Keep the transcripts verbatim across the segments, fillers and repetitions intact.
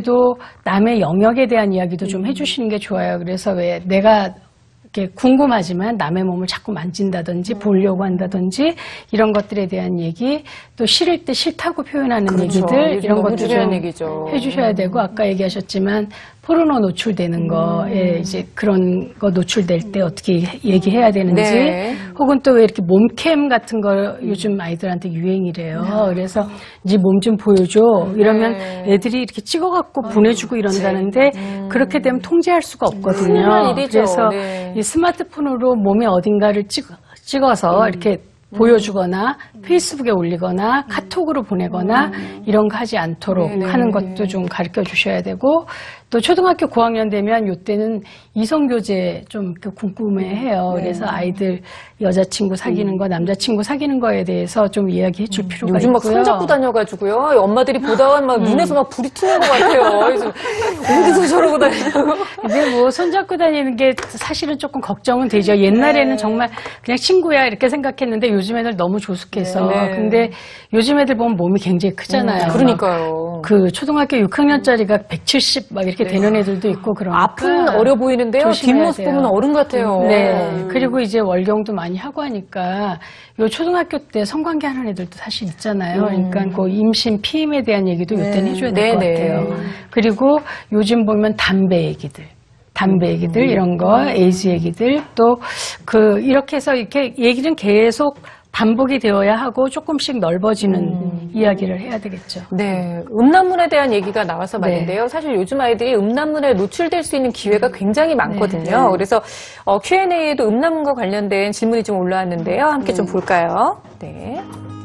그래도 남의 영역에 대한 이야기도 좀 해주시는 게 좋아요. 그래서 왜 내가 이렇게 궁금하지만 남의 몸을 자꾸 만진다든지 보려고 한다든지 이런 것들에 대한 얘기, 또 싫을 때 싫다고 표현하는 그렇죠. 얘기들 이런 것도 좀 얘기죠. 해주셔야 되고, 아까 얘기하셨지만 포르노 노출되는 거에 이제 그런 거 노출될 때 어떻게 얘기해야 되는지, 네. 혹은 또 왜 이렇게 몸캠 같은 거 요즘 아이들한테 유행이래요. 그래서 이제 몸 좀 보여줘 이러면 네. 애들이 이렇게 찍어갖고 보내주고 이런다는데 음. 그렇게 되면 통제할 수가 없거든요. 큰일 일이죠. 그래서 네. 이 스마트폰으로 몸의 어딘가를 찍, 찍어서 음. 이렇게 보여주거나 페이스북에 올리거나 카톡으로 보내거나 이런 거 하지 않도록 네네. 하는 것도 좀 가르쳐 주셔야 되고, 또 초등학교 고학년 되면 요때는 이성교제 좀 궁금해해요. 그래서 아이들 여자친구 사귀는 거, 남자친구 사귀는 거에 대해서 좀 이야기해 줄 필요가 요즘 막 있고요. 손잡고 다녀가지고요. 엄마들이 보다가 막 눈에서 막 불이 튀는 것 같아요. 그래서 어디서 저러고 다니냐고. 근데 뭐 손잡고 다니는 게 사실은 조금 걱정은 되죠. 옛날에는 네. 정말 그냥 친구야 이렇게 생각했는데 요즘 애들 너무 조숙해서. 네. 근데 요즘 애들 보면 몸이 굉장히 크잖아요. 음, 그러니까요. 그 초등학교 육 학년짜리가 백칠십 막 이렇게 되는 애들도 있고 그러니까 앞은 어려 보이는데요. 조심해야 뒷모습 돼요. 보면 어른 같아요. 네. 그리고 이제 월경도 많이 하고 하니까 요 초등학교 때 성관계 하는 애들도 사실 있잖아요. 음. 그러니까 그 임신, 피임에 대한 얘기도 이때는 해줘야 될 것 네네. 같아요. 그리고 요즘 보면 담배 얘기들. 담배 얘기들, 음. 이런 거, 에이즈 얘기들, 또 그, 이렇게 해서 이렇게 얘기는 계속 반복이 되어야 하고 조금씩 넓어지는 음. 이야기를 해야 되겠죠. 네, 음란물에 대한 얘기가 나와서 네. 말인데요. 사실 요즘 아이들이 음란물에 노출될 수 있는 기회가 굉장히 많거든요. 네. 그래서 어, 큐 앤 에이에도 음란물과 관련된 질문이 좀 올라왔는데요. 함께 좀 볼까요? 네.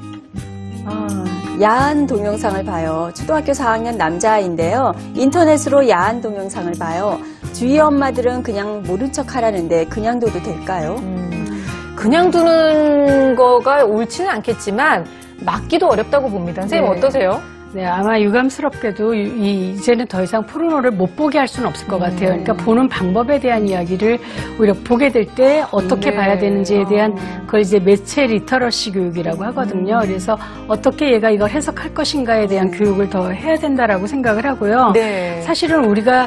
아, 야한 동영상을 봐요. 초등학교 사 학년 남자아이인데요. 인터넷으로 야한 동영상을 봐요. 주위 엄마들은 그냥 모른 척 하라는데 그냥 둬도 될까요? 음, 그냥 두는 거가 옳지는 않겠지만 막기도 어렵다고 봅니다. 선생님 네. 어떠세요? 네, 아마 유감스럽게도 이, 이제는 더 이상 포르노를 못 보게 할 수는 없을 것 같아요. 그러니까 보는 방법에 대한 이야기를 오히려 보게 될 때 어떻게 네. 봐야 되는지에 대한 그걸 이제 매체 리터러시 교육이라고 하거든요. 그래서 어떻게 얘가 이걸 해석할 것인가에 대한 교육을 더 해야 된다라고 생각을 하고요. 네. 사실은 우리가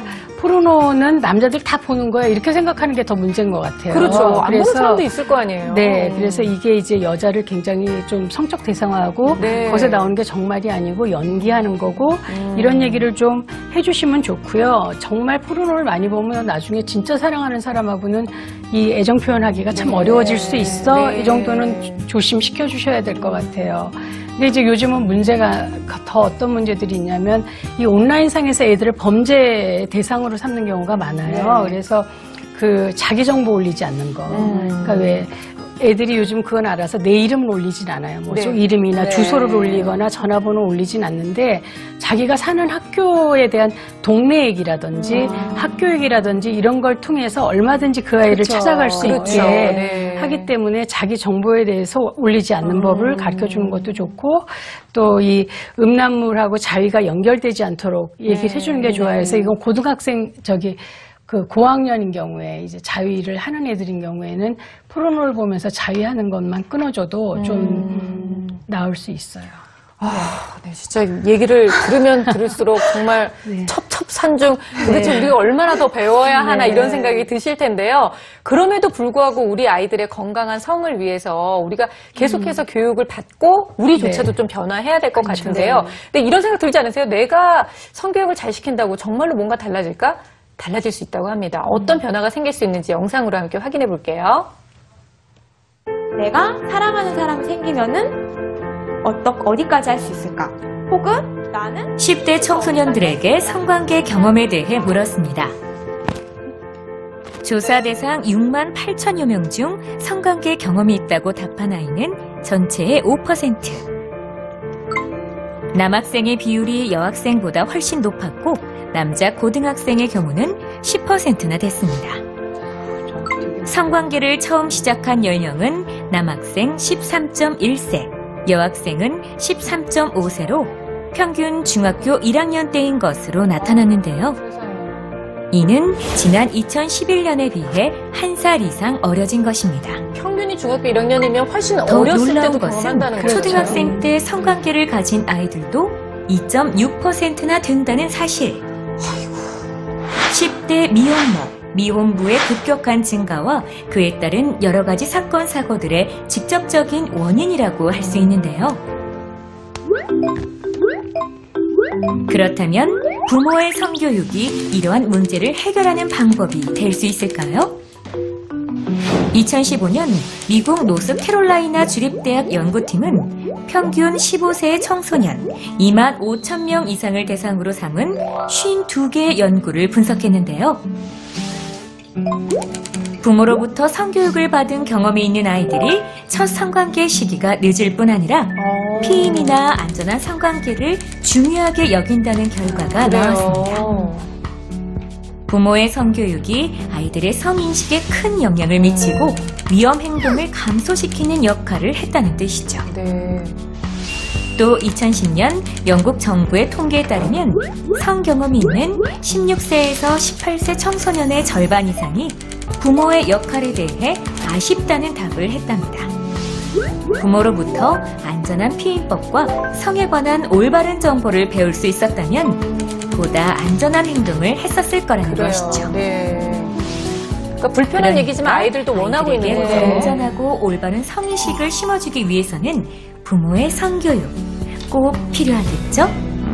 포르노는 남자들 다 보는 거야 이렇게 생각하는 게 더 문제인 것 같아요. 그렇죠. 안 보는 그래서 사람도 있을 거 아니에요. 네, 그래서 이게 이제 여자를 굉장히 좀 성적 대상화하고 네. 거기서 나오는 게 정말이 아니고 연기하는 거고 음. 이런 얘기를 좀 해주시면 좋고요. 정말 포르노를 많이 보면 나중에 진짜 사랑하는 사람하고는 이 애정 표현하기가 참 네. 어려워질 수 있어. 네. 이 정도는 조심시켜 주셔야 될 것 같아요. 근데 이제 요즘은 문제가 더 어떤 문제들이 있냐면 이 온라인상에서 애들을 범죄 대상으로 삼는 경우가 많아요. 네. 그래서 그 자기 정보 올리지 않는 거. 음. 그러니까 왜 애들이 요즘 그건 알아서 내 이름을 올리진 않아요. 뭐 네. 이름이나 네. 주소를 올리거나 전화번호 올리진 않는데 자기가 사는 학교에 대한 동네 얘기라든지 음. 학교 얘기라든지 이런 걸 통해서 얼마든지 그 아이를 그렇죠. 찾아갈 수 그렇죠. 있게 네. 하기 때문에 자기 정보에 대해서 올리지 않는 음. 법을 가르쳐 주는 것도 좋고, 또 이 음란물하고 자위가 연결되지 않도록 얘기를 네. 해주는 게 좋아요. 그래서 이건 고등학생 저기 그 고학년인 경우에 이제 자위를 하는 애들인 경우에는 포르노를 보면서 자위하는 것만 끊어줘도 좀 음. 나을 수 있어요. 아, 네, 진짜 얘기를 들으면 들을수록 정말 네. 첩첩산중 도대체 우리가 얼마나 더 배워야 하나 네. 이런 생각이 드실 텐데요. 그럼에도 불구하고 우리 아이들의 건강한 성을 위해서 우리가 계속해서 교육을 받고 우리조차도 네. 좀 변화해야 될 것 그렇죠. 같은데요. 네. 근데 이런 생각 들지 않으세요? 내가 성교육을 잘 시킨다고 정말로 뭔가 달라질까? 달라질 수 있다고 합니다. 어떤 변화가 생길 수 있는지 영상으로 함께 확인해 볼게요. 내가 사랑하는 사람이 생기면은 어떠, 어디까지 할 수 있을까? 혹은 나는 십 대 청소년들에게 성관계 경험에 대해 물었습니다. 조사 대상 육만 팔천여 명 중 성관계 경험이 있다고 답한 아이는 전체의 오 퍼센트. 남학생의 비율이 여학생보다 훨씬 높았고 남자 고등학생의 경우는 십 퍼센트나 됐습니다. 성관계를 처음 시작한 연령은 남학생 십삼 점 일 세, 여학생은 십삼 점 오 세로 평균 중학교 일 학년 때인 것으로 나타났는데요. 이는 지난 이천십일 년에 비해 한 살 이상 어려진 것입니다. 평균이 중학교 일 학년이면 훨씬 더 어렸을 놀라운 때도 것은 경험한다는 거죠. 초등학생 때 성관계를 가진 아이들도 이 점 육 퍼센트나 된다는 사실. 십 대 미혼모, 미혼부의 급격한 증가와 그에 따른 여러 가지 사건, 사고들의 직접적인 원인이라고 할 수 있는데요. 그렇다면 부모의 성교육이 이러한 문제를 해결하는 방법이 될 수 있을까요? 이천십오 년 미국 노스캐롤라이나 주립대학 연구팀은 평균 십오 세의 청소년 이만 오천 명 이상을 대상으로 삼은 오십이 개의 연구를 분석했는데요. 부모로부터 성교육을 받은 경험이 있는 아이들이 첫 성관계 시기가 늦을 뿐 아니라 피임이나 안전한 성관계를 중요하게 여긴다는 결과가 나왔습니다. 부모의 성교육이 아이들의 성인식에 큰 영향을 미치고 위험 행동을 감소시키는 역할을 했다는 뜻이죠. 네. 또 이천십 년 영국 정부의 통계에 따르면 성경험이 있는 십육 세에서 십팔 세 청소년의 절반 이상이 부모의 역할에 대해 아쉽다는 답을 했답니다. 부모로부터 안전한 피임법과 성에 관한 올바른 정보를 배울 수 있었다면 보다 안전한 행동을 했었을 거라는 그래요. 것이죠. 네. 그러니까 불편한 그러니까 얘기지만 아이들도 원하고 있는 아이들에게 거죠. 건전하고 올바른 성인식을 심어주기 위해서는 부모의 성교육 꼭 필요하겠죠?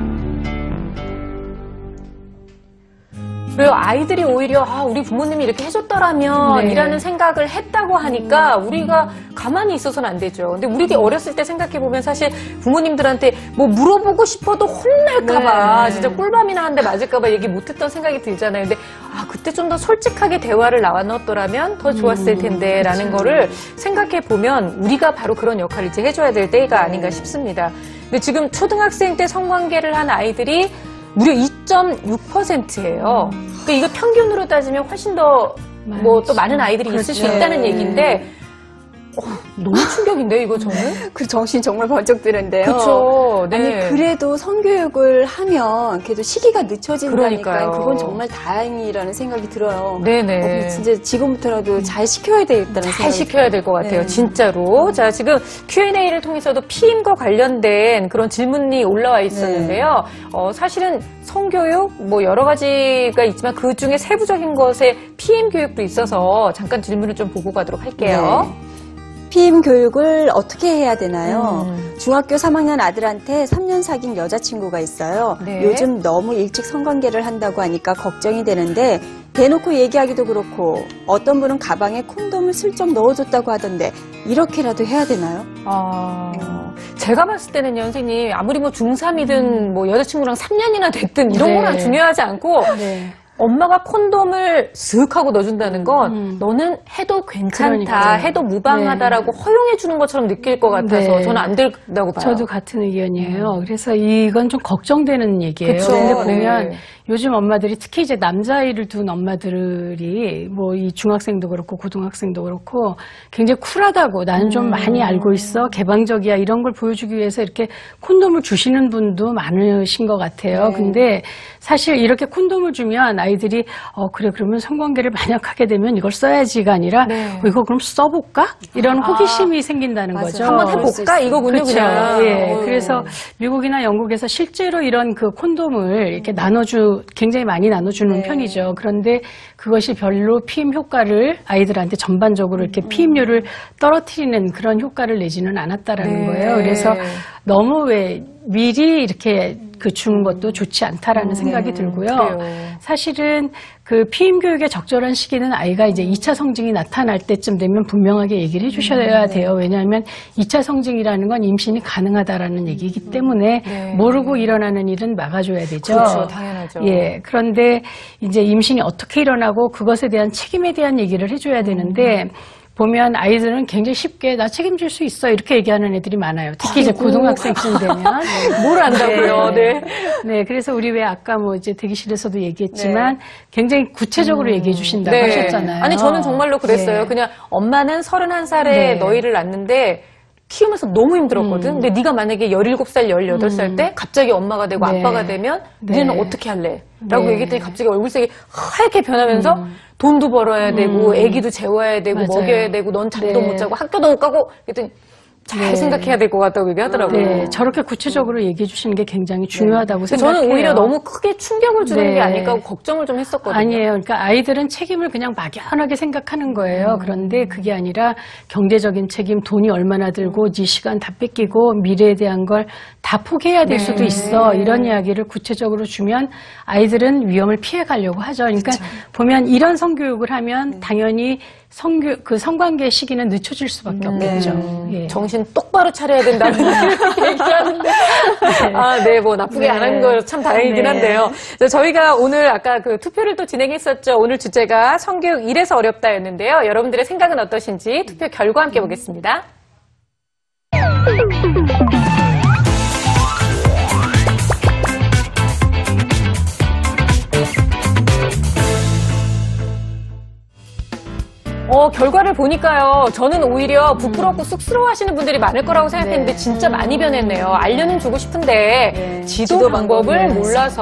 그리고 아이들이 오히려 아, 우리 부모님이 이렇게 해줬더라면 네. 이라는 생각을 했다고 하니까 우리가 가만히 있어서는 안 되죠. 근데 우리 어렸을 때 생각해보면 사실 부모님들한테 뭐 물어보고 싶어도 혼날까봐 네. 진짜 꿀밤이나 한 대 맞을까봐 얘기 못했던 생각이 들잖아요. 근데 아 그때 좀 더 솔직하게 대화를 나눴더라면 더 좋았을 텐데 라는 거를 생각해보면 우리가 바로 그런 역할을 이제 해줘야 될 때가 아닌가 싶습니다. 근데 지금 초등학생 때 성관계를 한 아이들이 무려 이 점 육 퍼센트예요. 그러니까 이거 평균으로 따지면 훨씬 더 뭐 또 많은 아이들이 있을 수 그렇죠. 있다는 얘기인데 어, 너무 충격인데요, 이거 저는? 그 정신 정말 번쩍 드는데요. 그렇죠. 네. 아니 그래도 성교육을 하면 그래도 시기가 늦춰진다니까 그러니까요. 그건 정말 다행이라는 생각이 들어요. 네네. 어, 진짜 지금부터라도 잘 시켜야 되겠다는 잘 생각이 시켜야 될 것 같아요, 네. 진짜로. 자, 지금 큐 앤 에이를 통해서도 피임과 관련된 그런 질문이 올라와 있었는데요. 어, 사실은 성교육, 뭐 여러 가지가 있지만 그 중에 세부적인 것에 피임 교육도 있어서 잠깐 질문을 좀 보고 가도록 할게요. 네. 피임 교육을 어떻게 해야 되나요? 음. 중학교 삼 학년 아들한테 삼 년 사귄 여자친구가 있어요. 네. 요즘 너무 일찍 성관계를 한다고 하니까 걱정이 되는데 대놓고 얘기하기도 그렇고 어떤 분은 가방에 콘돔을 슬쩍 넣어줬다고 하던데 이렇게라도 해야 되나요? 아, 제가 봤을 때는요, 선생님, 아무리 뭐 중삼이든 뭐 여자친구랑 삼 년이나 됐든 이런 네. 거랑 중요하지 않고 네. 엄마가 콘돔을 슥 하고 넣어준다는 건 음. 너는 해도 괜찮다, 그러니까요. 해도 무방하다라고 허용해주는 것처럼 느낄 것 같아서 네. 저는 안 된다고 봐요. 저도 같은 의견이에요. 그래서 이건 좀 걱정되는 얘기예요. 그쵸. 근데 네. 보면 요즘 엄마들이 특히 이제 남자아이를 둔 엄마들이 뭐 이 중학생도 그렇고 고등학생도 그렇고 굉장히 쿨하다고 나는 좀 음. 많이 알고 있어 개방적이야 이런 걸 보여주기 위해서 이렇게 콘돔을 주시는 분도 많으신 것 같아요. 네. 근데 사실 이렇게 콘돔을 주면 아이들이 어 그래 그러면 성관계를 만약 하게 되면 이걸 써야지가 아니라 네. 어, 이거 그럼 써볼까 이런 호기심이 생긴다는 맞아요. 거죠. 한번 그럴 수 해볼까? 있어요. 이거군요, 그렇죠. 그냥. 예. 어. 그래서 미국이나 영국에서 실제로 이런 그 콘돔을 이렇게 나눠주, 굉장히 많이 나눠주는 네. 편이죠. 그런데 그것이 별로 피임 효과를 아이들한테 전반적으로 이렇게 피임률을 떨어뜨리는 그런 효과를 내지는 않았다라는 네. 거예요. 그래서 너무 왜 미리 이렇게 그 주는 것도 좋지 않다라는 생각이 들고요. 그래요. 사실은 그 피임 교육의 적절한 시기는 아이가 이제 이 차 성징이 나타날 때쯤 되면 분명하게 얘기를 해주셔야 돼요. 왜냐하면 이 차 성징이라는 건 임신이 가능하다라는 얘기이기 때문에 네. 모르고 일어나는 일은 막아줘야 되죠. 그렇죠, 당연하죠. 예. 그런데 이제 임신이 어떻게 일어나고 그것에 대한 책임에 대한 얘기를 해줘야 되는데 보면 아이들은 굉장히 쉽게 나 책임질 수 있어 이렇게 얘기하는 애들이 많아요. 특히 이제 고등학생쯤 되면 뭘 안다고요? 네. 네, 그래서 우리 왜 아까 뭐 이제 대기실에서도 얘기했지만 굉장히 구체적으로 얘기해 주신다고 하셨잖아요. 아니 저는 정말로 그랬어요. 네. 그냥 엄마는 서른한 살에 네. 너희를 낳는데 키우면서 너무 힘들었거든. 근데 네가 만약에 열일곱 살, 열여덟 살 때 갑자기 엄마가 되고 네. 아빠가 되면 네. 너는 어떻게 할래? 라고 네. 얘기했더니 갑자기 얼굴색이 하얗게 변하면서 돈도 벌어야 되고 음. 애기도 재워야 되고 맞아요. 먹여야 되고 넌 잠도 네. 못 자고 학교도 못 가고 그랬더니 잘 네. 생각해야 될 것 같다고 얘기하더라고요. 네, 저렇게 구체적으로 얘기해 주시는 게 굉장히 중요하다고 근데 생각해요. 저는 오히려 너무 크게 충격을 주는 네. 게 아닐까 하고 걱정을 좀 했었거든요. 아니에요. 그러니까 아이들은 책임을 그냥 막연하게 생각하는 거예요. 음. 그런데 그게 아니라 경제적인 책임, 돈이 얼마나 들고, 네 시간 다 뺏기고, 미래에 대한 걸 다 포기해야 될 네. 수도 있어. 이런 이야기를 구체적으로 주면 아이들은 위험을 피해 가려고 하죠. 그러니까 보면 이런 성교육을 하면 당연히 성교, 그 성관계 시기는 늦춰질 수밖에 없겠죠. 예. 정신 똑바로 차려야 된다는 얘기하는데 아, 네, 뭐 나쁘게 네. 안 한 거 참 다행이긴 네. 한데요. 자, 저희가 오늘 아까 그 투표를 또 진행했었죠. 오늘 주제가 성교육 이래서 어렵다였는데요. 여러분들의 생각은 어떠신지 투표 결과 함께 보겠습니다. 어, 결과를 보니까요. 저는 오히려 부끄럽고 쑥스러워하시는 분들이 많을 거라고 생각했는데 네. 진짜 많이 변했네요. 알려는 주고 싶은데 네. 지도, 지도 방법을 방법을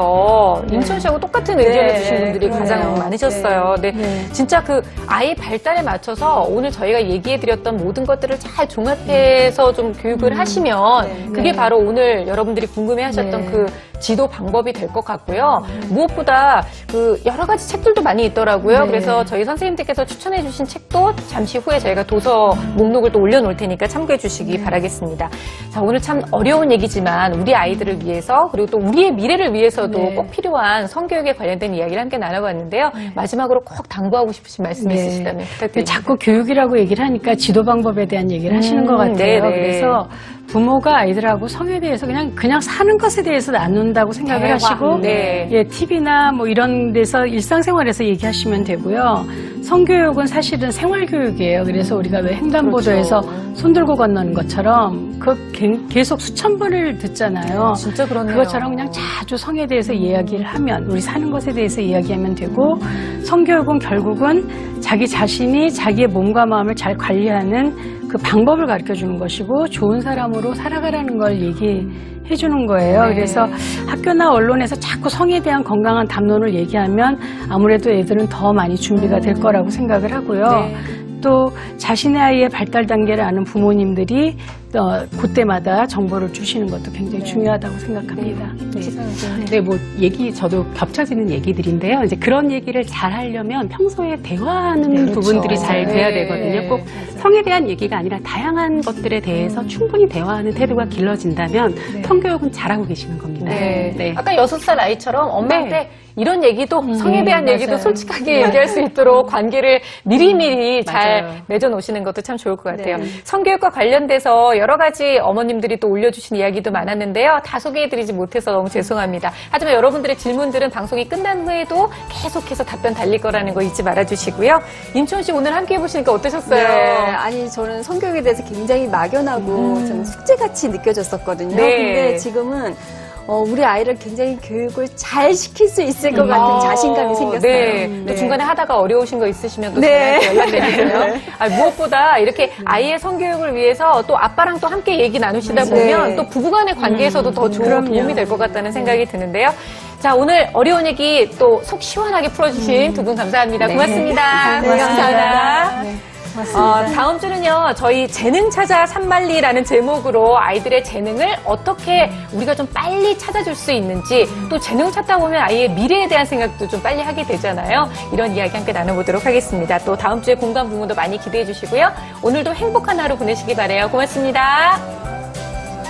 몰라서 인천 씨하고 똑같은 의견을 네. 주신 분들이 네. 가장 네. 많으셨어요. 네. 진짜 그 아이 발달에 맞춰서 오늘 저희가 얘기해드렸던 모든 것들을 잘 종합해서 좀 교육을 하시면 네. 그게 바로 오늘 여러분들이 궁금해하셨던 네. 그 지도 방법이 될 것 같고요. 무엇보다 그 여러 가지 책들도 많이 있더라고요. 네. 그래서 저희 선생님들께서 추천해 주신 책도 잠시 후에 저희가 도서 목록을 또 올려놓을 테니까 참고해 주시기 바라겠습니다. 자, 오늘 참 어려운 얘기지만 우리 아이들을 위해서 그리고 또 우리의 미래를 위해서도 네. 꼭 필요한 성교육에 관련된 이야기를 함께 나눠봤는데요. 마지막으로 꼭 당부하고 싶으신 말씀이 네. 있으시다면 부탁드립니다. 자꾸 교육이라고 얘기를 하니까 지도 방법에 대한 얘기를 하시는 것 음, 같아요. 네네. 그래서 부모가 아이들하고 성에 대해서 그냥 그냥 사는 것에 대해서 나눈다고 생각을 대화, 하시고 네. 예, 티비나 뭐 이런 데서 일상생활에서 얘기하시면 되고요. 성교육은 사실은 생활교육이에요. 그래서 우리가 왜 횡단보도에서 그렇죠. 손 들고 건너는 것처럼 그 계속 수천 번을 듣잖아요. 진짜 그렇네요. 그것처럼 그냥 자주 성에 대해서 이야기를 하면 우리 사는 것에 대해서 이야기하면 되고 성교육은 결국은 자기 자신이 자기의 몸과 마음을 잘 관리하는 그 방법을 가르쳐 주는 것이고 좋은 사람으로 살아가라는 걸 얘기해 주는 거예요. 네. 그래서 학교나 언론에서 자꾸 성에 대한 건강한 담론을 얘기하면 아무래도 애들은 더 많이 준비가 될 거라고 생각을 하고요. 네. 또 자신의 아이의 발달 단계를 아는 부모님들이 어, 그때마다 정보를 주시는 것도 굉장히 중요하다고 생각합니다. 네. 네, 뭐 얘기 저도 겹쳐지는 얘기들인데요. 이제 그런 얘기를 잘 하려면 평소에 대화하는 네, 부분들이 그렇죠. 잘 돼야 네. 되거든요. 꼭 성에 대한 얘기가 아니라 다양한 것들에 대해서 충분히 대화하는 태도가 길러진다면 성교육은 잘하고 계시는 겁니다. 네. 네. 아까 여섯 살 아이처럼 엄마한테 네. 이런 얘기도 성에 대한 맞아요. 얘기도 솔직하게 얘기할 수 있도록 관계를 미리미리 잘 맞아요. 맺어놓으시는 것도 참 좋을 것 같아요. 네. 성교육과 관련돼서 여러 가지 어머님들이 또 올려주신 이야기도 많았는데요. 다 소개해드리지 못해서 너무 죄송합니다. 하지만 여러분들의 질문들은 방송이 끝난 후에도 계속해서 답변 달릴 거라는 거 잊지 말아주시고요. 임초원 씨 오늘 함께 해보시니까 어떠셨어요? 네, 아니 저는 성교육에 대해서 굉장히 막연하고 저는 숙제같이 느껴졌었거든요. 네. 근데 지금은 어, 우리 아이를 굉장히 교육을 잘 시킬 수 있을 것 같은 아, 자신감이 생겼어요. 네. 네. 또 중간에 하다가 어려우신 거 있으시면 또 네. 저희한테 연락드리세요. 아, 무엇보다 이렇게 아이의 성교육을 위해서 또 아빠랑 또 함께 얘기 나누시다 네. 보면 또 부부간의 관계에서도 더 좋은 그럼요. 도움이 될 것 같다는 생각이 드는데요. 자, 오늘 어려운 얘기 또 속 시원하게 풀어주신 두 분 감사합니다. 고맙습니다. 네, 감사합니다. 네. 어, 다음 주는요, 저희 재능 찾아 산만리라는 제목으로 아이들의 재능을 어떻게 우리가 좀 빨리 찾아줄 수 있는지, 또 재능 찾다 보면 아이의 미래에 대한 생각도 좀 빨리 하게 되잖아요. 이런 이야기 함께 나눠보도록 하겠습니다. 또 다음 주에 공감 부문도 많이 기대해 주시고요. 오늘도 행복한 하루 보내시기 바라요. 고맙습니다.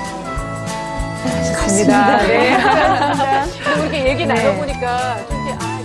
고맙습니다. 네. 근데 이렇게 얘기 나눠보니까 좀 이렇게, 아,